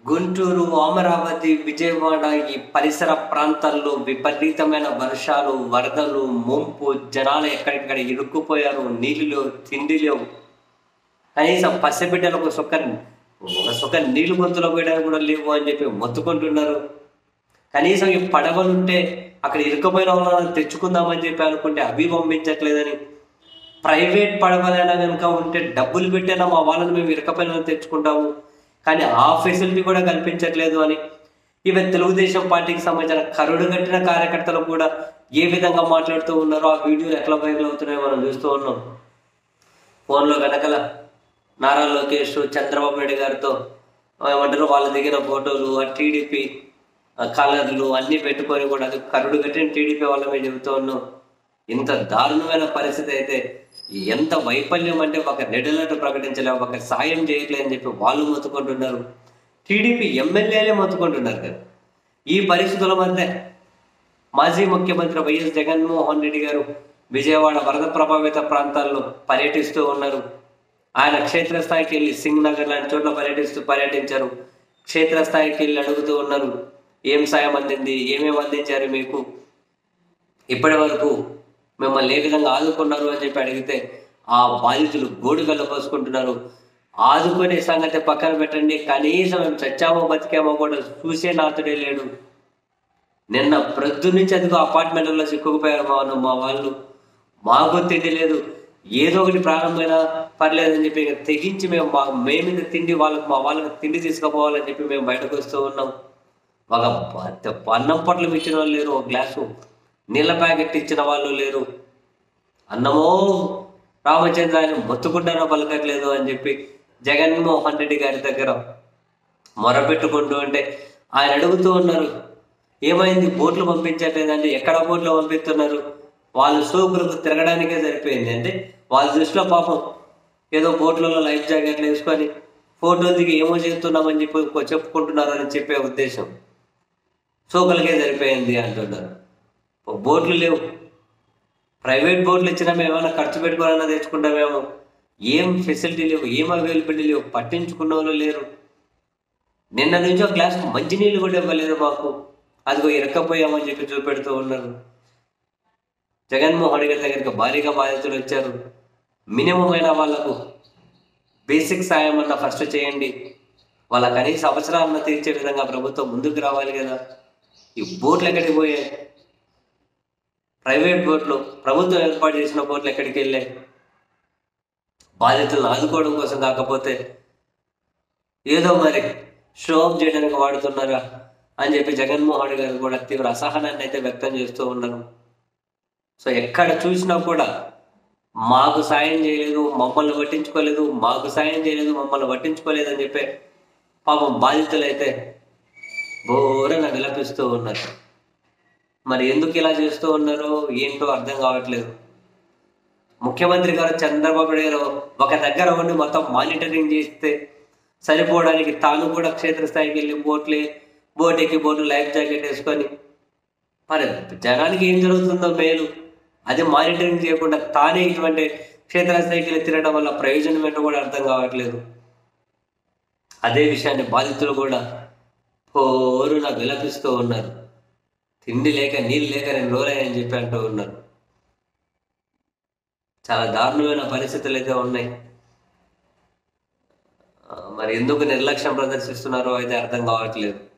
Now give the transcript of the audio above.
గుంటూరు, అమరావతి, విజయవాడ ఈ పరిసర ప్రాంతాల్లో విపరీతమైన వర్షాలు, వరదలు, ముంపు, జనాలు ఎక్కడికక్కడ ఇరుక్కుపోయారు. నీళ్లు లేవు, తిండి లేవు. కనీసం పసిబిడ్డలకు ఒక సుఖ నీళ్లు గొంతులో పోయడానికి కూడా లేవు అని చెప్పి మొత్తుకుంటున్నారు. కనీసం ఈ పడవలుంటే అక్కడ ఇరుక్కుపోయిన వాళ్ళని తెచ్చుకుందామని చెప్పి అనుకుంటే అవి పంపించట్లేదని, ప్రైవేట్ పడవలైనా కనుక ఉంటే డబ్బులు పెట్టైనా మా వాళ్ళని మేము ఇరుకపోయిన తెచ్చుకుంటాము, కానీ ఆ ఫెసిలిటీ కూడా కల్పించట్లేదు అని ఈవెన్ తెలుగుదేశం పార్టీకి సంబంధించిన కరుడు కట్టిన కార్యకర్తలు కూడా ఏ విధంగా మాట్లాడుతూ ఉన్నారో ఆ వీడియోలు ఎట్లా వైరల్ అవుతున్నాయో మనం చూస్తూ ఉన్నాం. ఫోన్లో వెనకల నారా లోకేష్ చంద్రబాబు నాయుడు గారితో ఏమంటారు వాళ్ళు దిగిన ఫోటోలు, ఆ టీడీపీ కలర్లు అన్నీ పెట్టుకొని కూడా అది కరుడు కట్టిన టీడీపీ వాళ్ళ మీద చెబుతూ ఉన్నాం. ఇంత దారుణమైన పరిస్థితి అయితే ఎంత వైఫల్యం అంటే ఒక నెడలట్టు ప్రకటించలేవు, ఒక సాయం చేయట్లేదు అని చెప్పి వాళ్ళు మొత్తుకుంటున్నారు. టీడీపీ ఎమ్మెల్యేలే మొత్తుకుంటున్నారు కదా. ఈ పరిస్థితుల మధ్య మాజీ ముఖ్యమంత్రి వైఎస్ జగన్మోహన్ రెడ్డి గారు విజయవాడ వరద ప్రభావిత ప్రాంతాల్లో పర్యటిస్తూ ఉన్నారు. ఆయన క్షేత్రస్థాయికి వెళ్ళి సింగ్ నగర్ లాంటి చోట్ల పర్యటించారు. క్షేత్రస్థాయికి వెళ్ళి అడుగుతూ ఉన్నారు, ఏం సాయం అందింది, ఏమేమి అందించారు మీకు, ఇప్పటి వరకు మిమ్మల్ని ఏ విధంగా ఆదుకున్నారు అని చెప్పి అడిగితే ఆ బాధితులు గోడుగల్ల పోసుకుంటున్నారు. ఆదుకునే సంగతి పక్కన పెట్టండి, కనీసం మేము చచ్చామో బతికామో కూడా చూసే నాతుడే లేడు. నిన్న ప్రొద్దు నుంచి అదిగో అపార్ట్మెంట్లలో చిక్కుకుపోయారు మా వాళ్ళు. మాకు తిండి లేదు, ఏదో ఒకటి ప్రారంభమైనా పర్లేదని చెప్పి తెగించి మేమింద తిండి మా వాళ్ళకి తిండి తీసుకుపోవాలని చెప్పి మేము బయటకు వస్తూ ఉన్నాం. ఒక అన్నం పొట్లం ఇచ్చిన వాళ్ళు లేరు, ఒక గ్లాసు నీళ్ళ ప్యాకెట్ ఇచ్చిన వాళ్ళు లేరు. అన్నమో రామచంద్ర ఆయన మొత్తుకుంటానో పలకట్లేదు అని చెప్పి జగన్మోహన్ రెడ్డి గారి దగ్గర మొరపెట్టుకుంటూ ఉంటే ఆయన అడుగుతూ ఉన్నారు, ఏమైంది బోట్లు పంపించట్లేదంటే ఎక్కడ బోట్లు పంపిస్తున్నారు, వాళ్ళు సోకులకు తిరగడానికే సరిపోయింది అంటే వాళ్ళ దృష్టిలో పాపం ఏదో బోట్లలో లైఫ్ జాకెట్లు వేసుకొని ఫోటో దిగి ఏమో చేస్తున్నామని చెప్పి చెప్పుకుంటున్నారు అని చెప్పే ఉద్దేశం. సోకులకే సరిపోయింది అంటున్నారు. బోట్లు లేవు, ప్రైవేట్ బోట్లు ఇచ్చినా మేము ఏమైనా ఖర్చు పెట్టుకోవాలన్నా తెచ్చుకుంటామేమో, ఏం ఫెసిలిటీ లేవు, ఏం అవైలబిలిటీ లేవు, పట్టించుకున్న వాళ్ళు లేరు. నిన్న నుంచి ఒక గ్లాస్ మంచినీళ్ళు కూడా ఇవ్వలేరు మాకు, అదిగో ఇరక్కపోయామని చెప్పి చూపెడుతూ ఉన్నారు. జగన్మోహన్ రెడ్డి దగ్గరికి భారీగా బాధితులు వచ్చారు. మినిమం అయినా వాళ్లకు బేసిక్ సాయం అన్న ఫస్ట్ చేయండి, వాళ్ళ కనీస అవసరాలను తీర్చే విధంగా ప్రభుత్వం ముందుకు రావాలి కదా. ఈ బోట్లు ఎక్కడికి పోయాయి, ప్రైవేట్ బోట్లు, ప్రభుత్వం ఏర్పాటు చేసిన బోట్లు ఎక్కడికి వెళ్ళాయి, బాధితులను ఆదుకోవడం కోసం కాకపోతే ఏదో మరి షో ఆఫ్ చేయడానికి వాడుతున్నారా అని చెప్పి జగన్మోహన్ రెడ్డి గారు కూడా తీవ్ర అసహనాన్ని అయితే వ్యక్తం చేస్తూ ఉన్నారు. సో ఎక్కడ చూసినా కూడా మాకు సాయం చేయలేదు, మమ్మల్ని పట్టించుకోలేదు, మాకు సాయం చేయలేదు, మమ్మల్ని పట్టించుకోలేదు అని చెప్పి పాపం బాధితులు అయితే ఘోరంగా విలపిస్తూ ఉన్నారు. మరి ఎందుకు ఇలా చేస్తూ ఉన్నారో ఏంటో అర్థం కావట్లేదు. ముఖ్యమంత్రి గారు చంద్రబాబు నాయుడు గారు ఒక దగ్గర ఉండి మొత్తం మానిటరింగ్ చేస్తే సరిపోవడానికి తాను కూడా క్షేత్రస్థాయికి వెళ్ళి బోట్లు లైఫ్ జాకెట్ వేసుకొని మరి జనానికి ఏం జరుగుతుందో మేలు అది మానిటరింగ్ చేయకుండా తానే ఇటువంటి క్షేత్రస్థాయికి వెళ్ళి తిరగడం వల్ల ప్రయోజనం ఏంటో కూడా అర్థం కావట్లేదు. అదే విషయాన్ని బాధితులు కూడా పోరున విలపిస్తూ ఉన్నారు. తిండి లేక నీళ్ళు లేక 2 రోజులని చెప్పి అంటూ ఉన్నారు. చాలా దారుణమైన పరిస్థితులు అయితే ఉన్నాయి. మరి ఎందుకు నిర్లక్ష్యం ప్రదర్శిస్తున్నారో అయితే అర్థం కావట్లేదు.